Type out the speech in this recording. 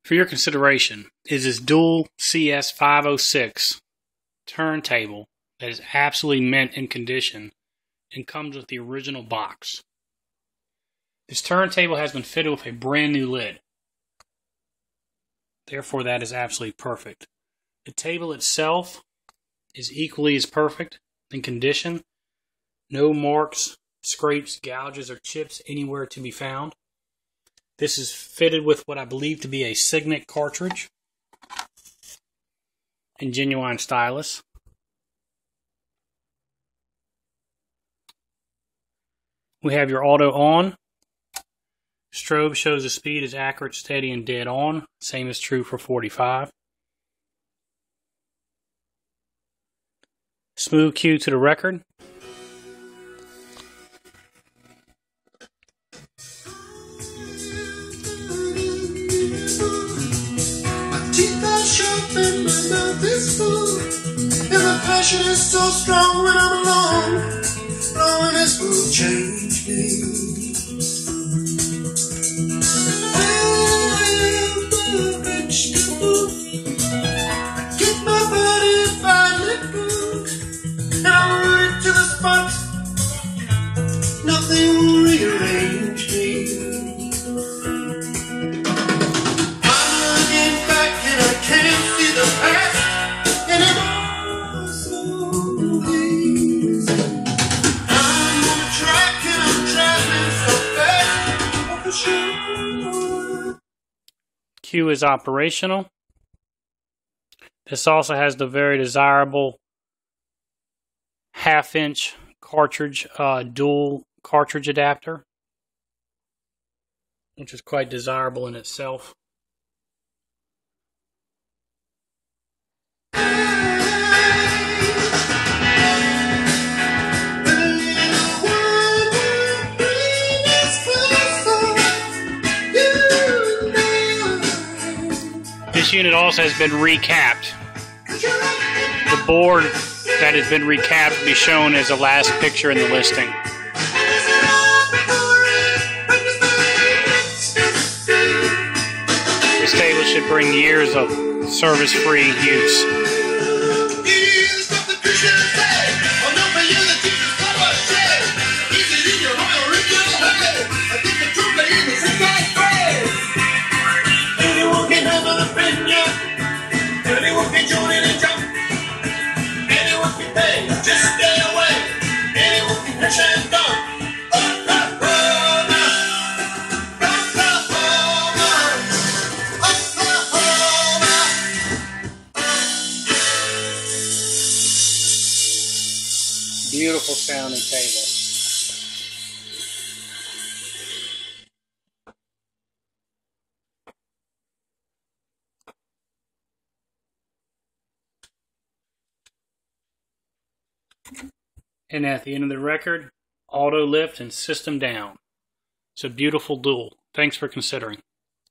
For your consideration is this dual CS506 turntable that is absolutely mint in condition and comes with the original box. This turntable has been fitted with a brand new lid. Therefore, that is absolutely perfect. The table itself is equally as perfect in condition. No marks, scrapes, gouges, or chips anywhere to be found. This is fitted with what I believe to be a Signet cartridge and genuine stylus. We have your auto on. Strobe shows the speed is accurate, steady, and dead on. Same is true for 45. Smooth cue to the record. And my mouth is full, and the passion is so strong when I'm alone. Loneliness will change me. I am the vegetable. I get my body finely cooked, and I'm rooted to the spot. Nothing will rearrange me. Cue is operational. This also has the very desirable half-inch cartridge, dual cartridge adapter, which is quite desirable in itself. This unit also has been recapped. The board that has been recapped will be shown as the last picture in the listing. This table should bring years of service-free use. Beautiful sounding table. And at the end of the record, auto lift and system down. It's a beautiful dual. Thanks for considering.